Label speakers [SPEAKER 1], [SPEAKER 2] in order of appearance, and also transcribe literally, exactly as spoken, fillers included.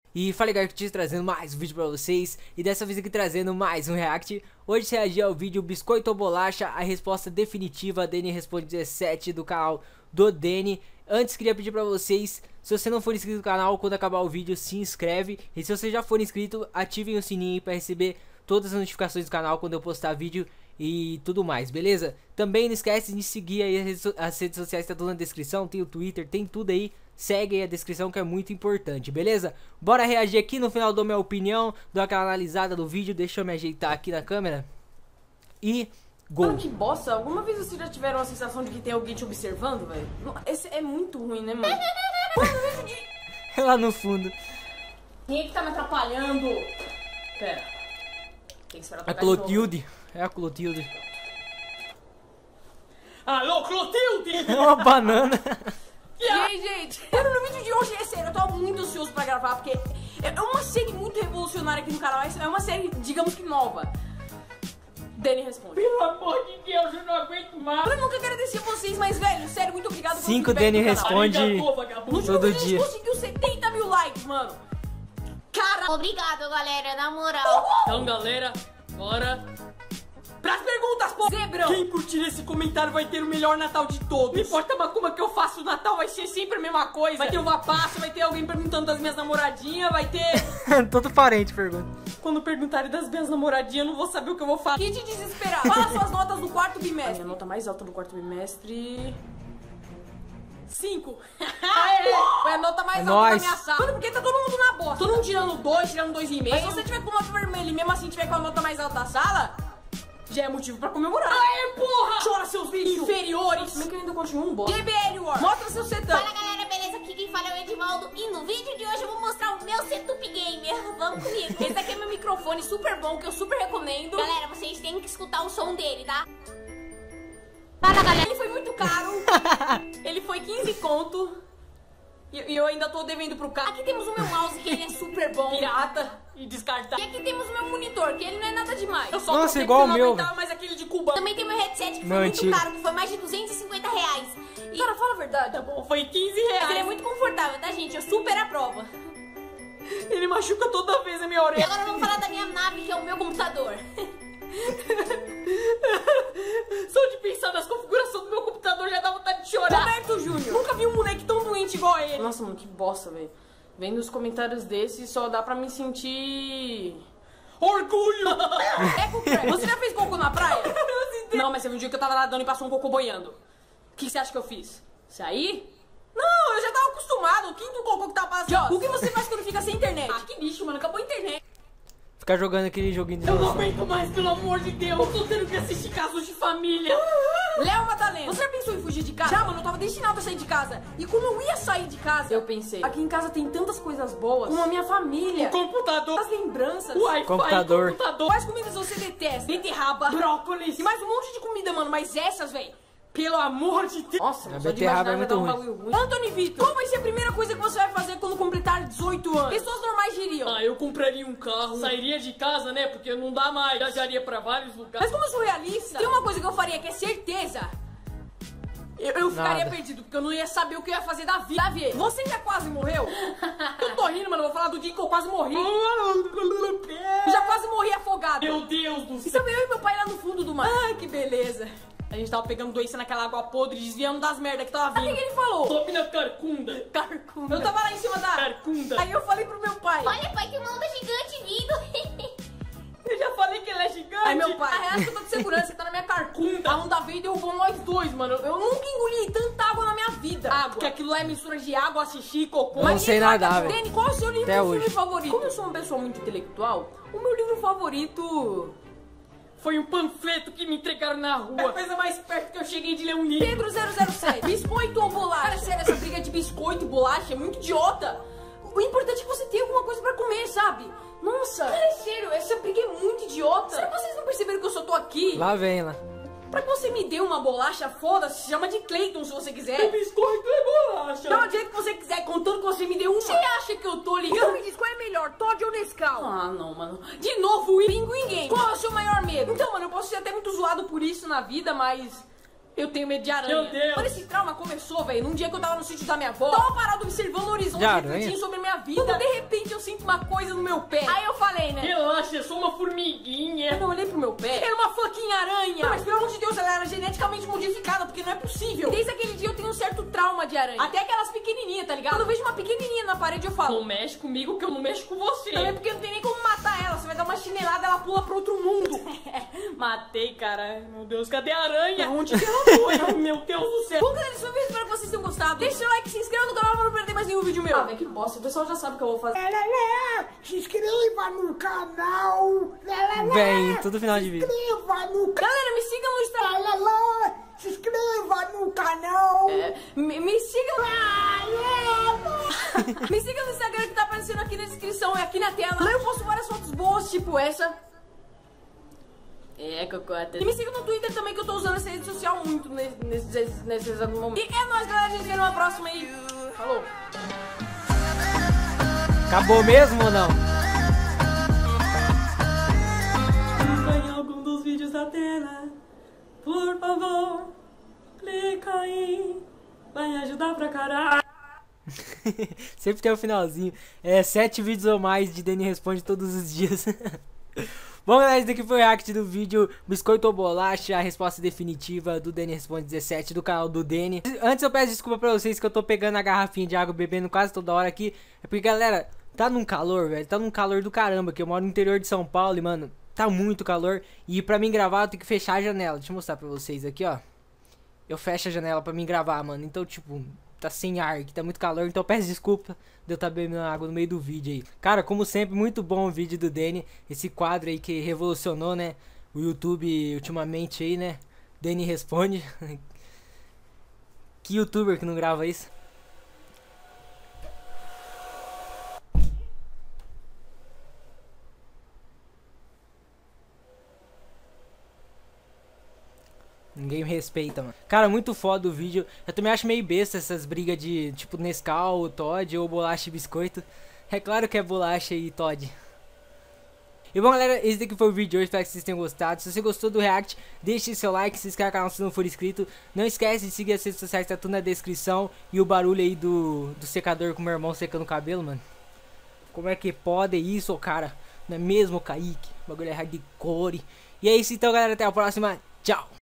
[SPEAKER 1] E fala galera, que trazendo mais um vídeo pra vocês. E dessa vez aqui trazendo mais um react. Hoje se reagir ao vídeo Biscoito ou Bolacha, a resposta definitiva. Dani responde dezessete do canal do Dani. Antes queria pedir pra vocês, se você não for inscrito no canal, quando acabar o vídeo se inscreve. E se você já for inscrito, ativem o sininho pra receber todas as notificações do canal quando eu postar vídeo e tudo mais, beleza? Também não esquece de seguir aí as redes sociais, tá tudo na descrição. Tem o Twitter, tem tudo aí. Segue aí a descrição que é muito importante, beleza? Bora reagir aqui, no final dou minha opinião, dou aquela analisada do vídeo, deixa eu me ajeitar aqui na câmera. E gol.
[SPEAKER 2] Mano, que bosta, alguma vez vocês já tiveram a sensação de que tem alguém te observando, velho? Esse é muito ruim, né, mano?
[SPEAKER 1] É lá no fundo.
[SPEAKER 2] Quem é que tá me atrapalhando? Pera. Tem que esperar
[SPEAKER 1] A
[SPEAKER 2] tocar de novo.
[SPEAKER 1] Clotilde, é a Clotilde.
[SPEAKER 2] Alô, Clotilde!
[SPEAKER 1] É uma banana.
[SPEAKER 2] E aí, gente? Mano, no vídeo de hoje, é sério, eu tô muito ansioso pra gravar, porque é uma série muito revolucionária aqui no canal, é uma série, digamos que nova. Dani responde. Pelo amor de Deus, eu não aguento mais. Eu nunca agradecer vocês, mas, velho, sério, muito obrigado por
[SPEAKER 1] Cinco Dani responde todo dia.
[SPEAKER 2] A gente conseguiu setenta mil likes, mano. Cara,
[SPEAKER 3] Obrigado, galera, na moral.
[SPEAKER 2] então, galera, bora pras perguntas, pô! Zebrão! Quem curtir esse comentário vai ter o melhor Natal de todos. Não importa como é que eu faço o Natal, vai ser sempre a mesma coisa. Vai ter uva passa, vai ter alguém perguntando das minhas namoradinhas, vai ter...
[SPEAKER 1] Todo parente pergunta.
[SPEAKER 2] Quando perguntarem das minhas namoradinhas, eu não vou saber o que eu vou falar. Que de desesperar. Fala suas notas do quarto bimestre. A minha nota mais alta do quarto bimestre... Cinco. Foi a nota mais
[SPEAKER 1] É
[SPEAKER 2] alta
[SPEAKER 1] nóis.
[SPEAKER 2] da minha sala. Mano, porque tá todo mundo na bosta. Todo mundo tirando dois, tirando dois e meio. Mas se você tiver com nota vermelha e mesmo assim tiver com a nota mais alta da sala, já é motivo pra comemorar. Aê, porra! Chora, seus bichos inferiores. Como é que eu ainda continuo um bosta? G B L War, mostra seu setup.
[SPEAKER 3] Fala, galera, beleza? Aqui quem fala é o Edvaldo. E no vídeo de hoje eu vou mostrar o meu setup gamer. Vamos comigo.
[SPEAKER 2] Esse aqui é meu microfone super bom, que eu super recomendo.
[SPEAKER 3] Galera, vocês têm que escutar o som dele, tá? Fala, galera.
[SPEAKER 2] Ele foi muito caro. Ele foi quinze conto. E e eu ainda tô devendo pro cara.
[SPEAKER 3] Aqui temos o meu mouse, que ele é super bom.
[SPEAKER 2] Pirata e descartável.
[SPEAKER 3] E aqui temos o meu monitor, que ele não é nada demais.
[SPEAKER 2] Eu só
[SPEAKER 1] Nossa,
[SPEAKER 2] troquei
[SPEAKER 1] igual
[SPEAKER 2] porque
[SPEAKER 1] o
[SPEAKER 2] eu não
[SPEAKER 1] meu,
[SPEAKER 2] aguentava mais aquele de Cuba.
[SPEAKER 3] Também tem meu headset, que
[SPEAKER 1] Meu
[SPEAKER 3] foi muito
[SPEAKER 1] antigo.
[SPEAKER 3] caro, que foi mais de duzentos e cinquenta reais. E...
[SPEAKER 2] Cara, fala a verdade, tá bom? Foi quinze reais.
[SPEAKER 3] Mas ele é muito confortável, tá, gente? Eu super aprovo.
[SPEAKER 2] Ele machuca toda vez a minha
[SPEAKER 3] E
[SPEAKER 2] orelha.
[SPEAKER 3] agora vamos falar da minha nave, que é o meu computador.
[SPEAKER 2] Só de pensar nas configurações do meu computador já dá vontade de chorar. Roberto Júnior. Nunca vi um moleque tão doente igual a ele. Nossa, mano, que bosta, velho. Vendo os comentários desses, só dá pra me sentir... orgulho! É com crack. Você já fez cocô na praia? Não, mas teve um dia que eu tava nadando e passou um cocô boiando. O que você acha que eu fiz? Saí? Não, eu já tava acostumado. O quinto cocô que tava passando. O que você faz quando fica sem internet? Ah, que lixo, mano. Acabou a internet.
[SPEAKER 1] Ficar jogando aquele joguinho de
[SPEAKER 2] Eu não
[SPEAKER 1] novo.
[SPEAKER 2] aguento mais, pelo amor de Deus. Eu tô tendo que assistir Casos de Família. Léo Madalena, você já pensou em fugir de casa? Já, mano, eu tava destinado a sair de casa. E como eu ia sair de casa, eu pensei, aqui em casa tem tantas coisas boas, como a minha família, o computador, as lembranças, o Wi-Fi,
[SPEAKER 1] Computador.
[SPEAKER 2] computador. Quais comidas você detesta? Beterraba, brócolis e mais um monte de comida, mano. Mas essas, velho, pelo amor de Deus. Nossa,
[SPEAKER 1] A
[SPEAKER 2] mano, só de
[SPEAKER 1] beterraba
[SPEAKER 2] imaginar
[SPEAKER 1] é
[SPEAKER 2] já
[SPEAKER 1] muito
[SPEAKER 2] dá um bagulho ruim. Anthony Vitor, qual vai ser a primeira coisa que você vai fazer quando completar dezoito anos? Pessoas normais diriam.
[SPEAKER 4] Ah, eu compraria um carro, sairia de casa, né? Porque não dá mais, viajaria pra vários lugares.
[SPEAKER 2] Mas como eu sou realista, tem uma coisa que eu faria que é certeza. Eu, eu ficaria
[SPEAKER 1] Nada.
[SPEAKER 2] perdido, porque eu não ia saber o que eu ia fazer da vida. Davi, você já quase morreu? Eu tô rindo, mano, eu vou falar do dia que eu quase morri. Eu já quase morri afogado.
[SPEAKER 4] Meu Deus do
[SPEAKER 2] E
[SPEAKER 4] céu.
[SPEAKER 2] também eu e meu pai lá no fundo do mar. Ai, que beleza. A gente tava pegando doença naquela água podre, desviando das merdas que tava vindo. O que ele falou?
[SPEAKER 4] Top na carcunda.
[SPEAKER 2] Carcunda. Eu tava lá em cima da...
[SPEAKER 4] Carcunda.
[SPEAKER 2] Aí eu falei pro meu pai.
[SPEAKER 3] Olha, pai, tem uma onda gigante vindo.
[SPEAKER 4] Eu já falei que ele é gigante.
[SPEAKER 2] Aí meu pai, a real que eu tô de segurança, que tá na minha carcunda. A onda veio e derrubou nós dois, mano. Eu nunca engoli tanta água na minha vida. Água. Porque aquilo lá é mistura de água, xixi, cocô.
[SPEAKER 1] Eu não
[SPEAKER 2] Mas
[SPEAKER 1] sei
[SPEAKER 2] ninguém
[SPEAKER 1] nadar,
[SPEAKER 2] sabe.
[SPEAKER 1] velho.
[SPEAKER 2] Dani, qual é o seu livro
[SPEAKER 1] Até
[SPEAKER 2] e filme
[SPEAKER 1] hoje.
[SPEAKER 2] favorito? Como eu sou uma pessoa muito intelectual, o meu livro favorito...
[SPEAKER 4] Foi um panfleto que me entregaram na
[SPEAKER 2] É a
[SPEAKER 4] rua.
[SPEAKER 2] coisa mais perto que eu cheguei de ler um livro. Pedro zero zero sete. Biscoito ou bolacha? Cara, sério, essa briga de biscoito e bolacha é muito idiota. O importante é que você tenha alguma coisa pra comer, sabe? Nossa. Cara, é sério, essa briga é muito idiota. Será que vocês não perceberam que eu só tô aqui?
[SPEAKER 1] Lá vem lá.
[SPEAKER 2] Pra que você me dê uma bolacha, foda-se, chama de Clayton se você quiser.
[SPEAKER 4] O biscoito é bolacha.
[SPEAKER 2] Dá do jeito que você quiser, contanto que você me dê uma. Você acha que eu tô ligando? Então me diz qual é melhor, Todd ou Nescau? Ah, não, mano. De novo, o Pinguim Game. Qual é o seu maior medo? Então, mano, eu posso ser até muito zoado por isso na vida, mas... Eu tenho medo de aranha.
[SPEAKER 4] Meu Deus.
[SPEAKER 2] Mano, esse trauma começou, velho, num dia que eu tava no sítio da minha avó. Tava parado observando o horizonte,
[SPEAKER 1] De aranha?
[SPEAKER 2] refletindo sobre a minha vida. Quando de repente eu sinto uma coisa no meu pé. Aí eu falei, né?
[SPEAKER 4] Relaxa, eu sou uma formiguinha.
[SPEAKER 2] Eu olhei pro meu pé, era uma fucking aranha. Mas pelo amor de Deus, ela era geneticamente modificada, porque não é possível. E desde aquele dia eu tenho um certo trauma de aranha. Até aquelas pequenininhas, tá ligado? Quando eu vejo uma pequenininha na parede, eu falo:
[SPEAKER 4] Não mexe comigo que eu não mexo com você.
[SPEAKER 2] também porque não tem nem como matar ela. Você vai dar uma chinelada, ela pula pro outro mundo.
[SPEAKER 4] Matei, cara. Meu Deus, cadê a aranha?
[SPEAKER 2] Onde que ela foi?
[SPEAKER 4] Ai, meu Deus do céu.
[SPEAKER 2] Bom, galera, isso foi o vídeo. Espero que vocês tenham gostado. Deixa seu like, se inscreva no canal pra não perder mais nenhum vídeo meu. Ah, velho, que bosta. O pessoal já sabe o que eu vou fazer.
[SPEAKER 5] Se inscreva no canal.
[SPEAKER 1] Vem, todo final de vídeo.
[SPEAKER 5] Se inscreva no canal.
[SPEAKER 2] Galera, me sigam no Instagram.
[SPEAKER 5] Se inscreva no canal.
[SPEAKER 2] É, me, me sigam. Me sigam no Instagram que tá aparecendo aqui na descrição e aqui na tela. Lá eu posto várias fotos boas, tipo essa. É, cocota. E me siga no Twitter também, que eu tô usando essa rede social muito nesse, nesse, nesse exato momento. E é nóis, galera. A gente vê numa próxima aí. Falou.
[SPEAKER 1] Acabou mesmo ou não?
[SPEAKER 4] Clica em algum dos vídeos da tela. Por favor, clica aí. Vai ajudar pra caralho.
[SPEAKER 1] Sempre tem o finalzinho. É, sete vídeos ou mais de Dani Responde todos os dias. Bom, galera, esse daqui foi o react do vídeo Biscoito ou Bolacha, a resposta definitiva do Dani Responde dezessete, do canal do Dani. Antes eu peço desculpa pra vocês que eu tô pegando a garrafinha de água bebendo quase toda hora aqui. É porque, galera, tá num calor, velho, tá num calor do caramba, que eu moro no interior de São Paulo e, mano, tá muito calor. E pra mim gravar eu tenho que fechar a janela. Deixa eu mostrar pra vocês aqui, ó. Eu fecho a janela pra mim gravar, mano. Então, tipo, tá sem ar, que tá muito calor. Então eu peço desculpa de eu estar bebendo água no meio do vídeo aí. Cara, como sempre, muito bom o vídeo do Dani. Esse quadro aí que revolucionou, né, o YouTube ultimamente aí, né. Dani Responde. Que youtuber que não grava isso? Ninguém me respeita, mano. Cara, muito foda o vídeo. Eu também acho meio besta essas brigas de, tipo, Nescau, Todd ou bolacha e biscoito. É claro que é bolacha e Todd. E bom, galera, esse daqui foi o vídeo de hoje. Espero que vocês tenham gostado. Se você gostou do react, deixe seu like, se inscreva no canal se não for inscrito. Não esquece de seguir as redes sociais, tá tudo na descrição. E o barulho aí do, do secador com o meu irmão secando o cabelo, mano. Como é que pode isso, cara? Não é mesmo, Kaique? O bagulho é hardcore. E é isso então, galera. Até a próxima. Tchau.